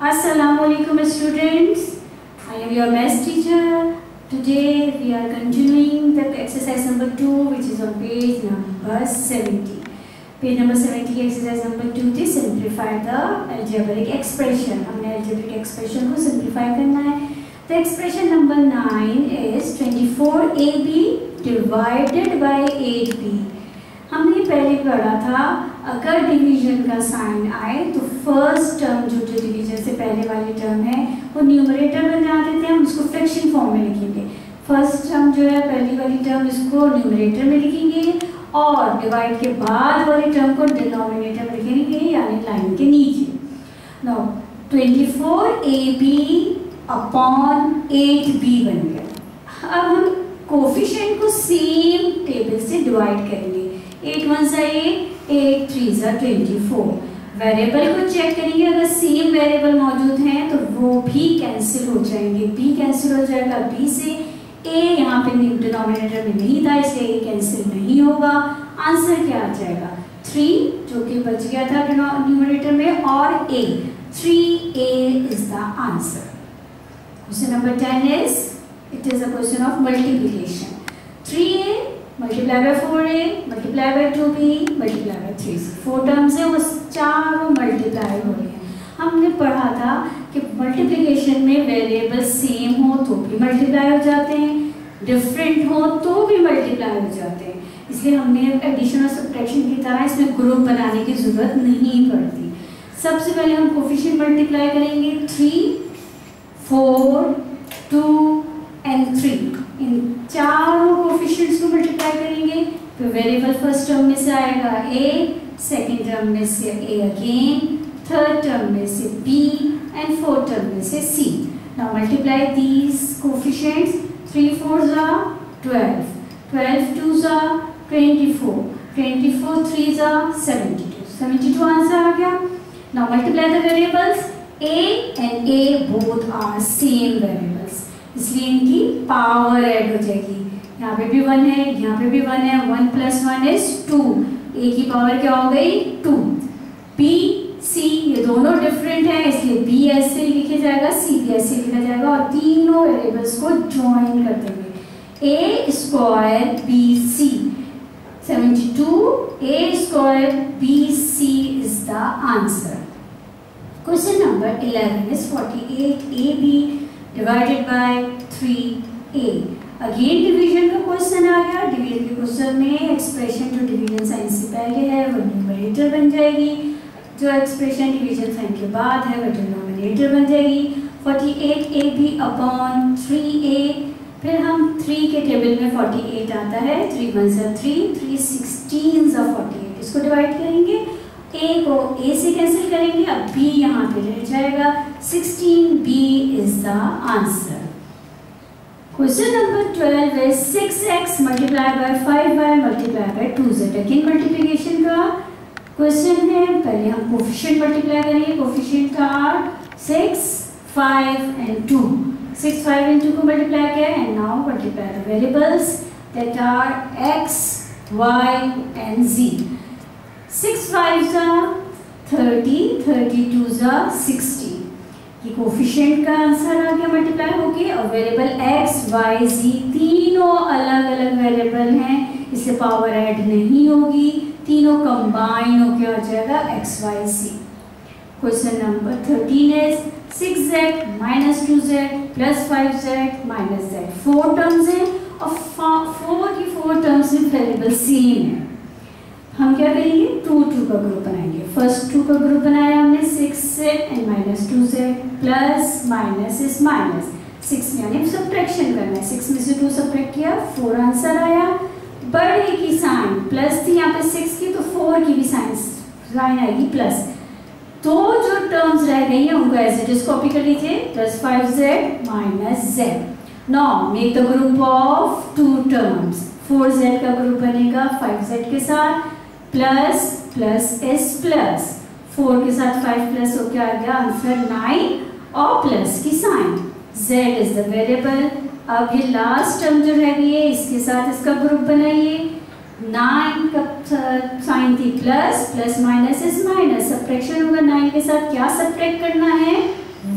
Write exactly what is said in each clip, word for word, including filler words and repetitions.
Assalamualaikum students. I am your maths teacher. Today we are continuing the exercise number two, which is on page number seventy. Page number seventy exercise number two थी simplify the algebraic expression. हमने algebraic expression को simplify करना है. The expression number nine is twenty-four A B divided by eight B. हमने पहले पढ़ा था अगर डिवीजन का साइन आए तो फर्स्ट टर्म जो जो डिवीजन से पहले वाली टर्म है वो न्यूमरेटर बन जाते थे, हम उसको फ्रैक्शन फॉर्म में लिखेंगे. फर्स्ट टर्म जो है पहली वाली टर्म इसको न्यूमरेटर में लिखेंगे और डिवाइड के बाद वाली टर्म को डिनोमिनेटर में लिखेंगे यानी लाइन के नीचे. Now twenty four a b upon eight b बन गया. अब हम कोफिशिएंट को सेम टेबल से डिवाइड करेंगे. एट वन सा एट, एट थ्री सा ट्वेंटी फोर. वेरिएबल को चेक करेंगे, अगर सेम वेरिएबल मौजूद हैं तो वो भी कैंसिल हो जाएंगे. बी कैंसिल हो जाएगा बी से. ए यहाँ पे डिनोमिनेटर में नहीं था इसलिए ए कैंसिल नहीं होगा. आंसर क्या आ जाएगा? थ्री जो कि बच गया था न्यूमरेटर में और a. Three a is the answer. Question number ten is it is a question of multiplication. Three a multiply by four a multiply by two b multiply by three c. Four terms है वो चारों multiply हो रही हैं. हमने पढ़ा था कि मल्टीप्लिकेशन में वेरिएबल सेम हो तो भी मल्टीप्लाई हो जाते हैं, डिफरेंट हो तो भी मल्टीप्लाई हो जाते हैं. इसलिए हमने एडिशन और सब्ट्रैक्शन की तरह इसमें ग्रुप बनाने की जरूरत नहीं पड़ती. सबसे पहले हम कोफिशिएंट मल्टीप्लाई करेंगे. Three, four, two and three. इन चारों कोफिशिएंट्स को मल्टीप्लाई करेंगे तो वेरिएबल फर्स्ट टर्म में से आएगा ए, सेकेंड टर्म में से ए अगेन, थर्ड टर्म में से बी एंड फोर्थ टर्म में से c. Now multiply these coefficients. Three four ज़ा ट्वेल्व, ट्वेल्व टू ज़ा twenty four, twenty four three ज़ा seventy two. Seventy two answer आ गया. Now multiply the variables. A and a both are same variables इसलिए इनकी power add हो जाएगी. यहाँ पे भी वन है, यहाँ पे भी वन है. One plus one is two. A की पावर क्या हो गई? टू. बी सी ये दोनों डिफरेंट है इसलिए बी ऐसे लिखे जाएगा, सी भी ऐसे लिखा जाएगा और तीनों वेरिएबल्स को ज्वाइन कर देंगे. A square b c seventy two. A square b c is the answer. Question number eleven is forty eight a b divided by three a. Again division का क्वेश्चन आ गया. डिवीजन के question में expression जो division sign से पहले है वो न्यूमरेटर बन जाएगी, जो एक्सप्रेशन डिवीजन साइन के बाद है वो डिनोमिनेटर बन जाएगी. Forty eight a b upon three a. फिर हम थ्री के टेबल में फोर्टी एट आता है. थ्री वन सा थ्री, थ्री सिक्सटीन सा फोर्टी एट. इसको डिवाइड करेंगे. ए को ए से कैंसिल करेंगे. अब बी यहाँ पे रह जाएगा. Sixteen b is the answer. Question number twelve है six x multiply by five y multiply by two z. Again multiplication का क्वेश्चन है. पहले हम कोफिशिएंट मल्टीप्लाई करेंगे. Coefficient are six, five and two. Six, five and two को multiply किया and now multiply the variables that are x, y and z. Six five ज़ा thirty, thirty two ज़ा sixty. ये coefficient का answer आ गया multiply होके. और वेरिएबल एक्स, वाई, जी तीनों अलग अलग वेरिएबल हैं इससे पावर ऐड नहीं होगी. तीनों कंबाइन होके आ जाएगा x, y, c. Question number thirteen is six z minus two z plus five z minus z. Four terms हैं और फोर की फोर टर्म्स में वेरिएबल सेम है. हम क्या करेंगे? टू टू का ग्रुप बनाएंगे. फर्स्ट टू का ग्रुप बनाया हमने. Six z and minus two z. Plus minus is minus. Six में यानी सब्ट्रैक्शन करना है. सिक्स में से टू सब्ट्रैक्ट किया, फोर आंसर आया. बड़े की साइन प्लस थी यहाँ पे सिक्स की तो फोर की भी साइन साइन आएगी प्लस. तो जो टर्म्स रह गई हैं उनको एज इट इज कॉपी कर लीजिए. Plus five z minus z. Now make the group of two terms. Four z का ग्रुप बनेगा फाइव जेड के साथ. Plus plus is plus four के साथ फाइव प्लस हो क्या आ गया आंसर नाइन और प्लस की sign. z is the variable. अब ये लास्ट टर्म जो रह गई है इसके साथ इसका ग्रुप बनाइए. नाइन का साइन थी plus, plus minus is minus. Subtraction होगा नाइन के साथ. क्या सब्ट्रैक्ट करना है?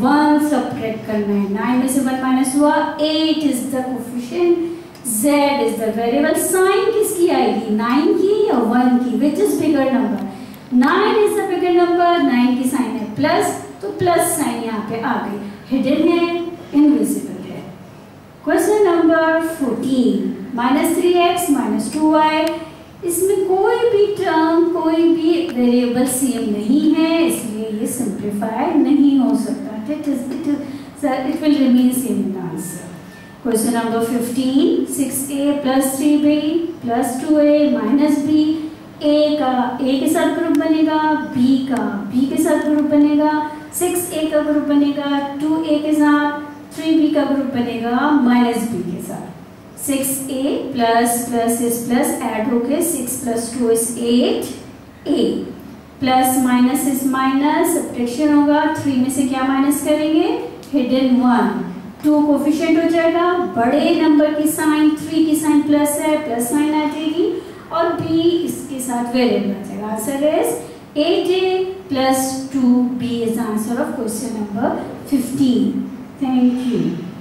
वन सब्ट्रैक्ट करना है। नाइन में से वन माइनस हुआ, eight is the coefficient, z is the variable. Sign किसकी आएगी, नाइन की या वन की, which is bigger number, nine is the bigger number, nine की साइन है प्लस, तो प्लस साइन यहाँ पे आ गई, हिडन है, इनविजिबल है। Question number fourteen, minus three x minus two y, इसमें कोई भी टर्म कोई भी वेरिएबल सेम नहीं है, इसलिए ये सिंप्लीफाई नहीं हो सकता। It is it it will remain same in answer. Question number fifteen, six a plus three b plus two a minus b, a का ए के साथ ग्रुप बनेगा, बी का बी के साथ ग्रुप बनेगा, सिक्स ए का ग्रुप बनेगा टू ए के साथ, थ्री बी का ग्रुप बनेगा माइनस बी के साथ। Six a plus plus is plus add होके six plus two is eight, a plus minus is minus, subtraction होगा, थ्री में से क्या माइनस करेंगे, हिडन वन, टू कोफिशिएंट हो जाएगा, बड़े नंबर की साइन, थ्री की साइन प्लस है, प्लस साइन आ जाएगी, और बी इसके साथ वेरिएबल आ जाएगा। Answer is eight a plus two b is answer of question number fifteen. Thank you.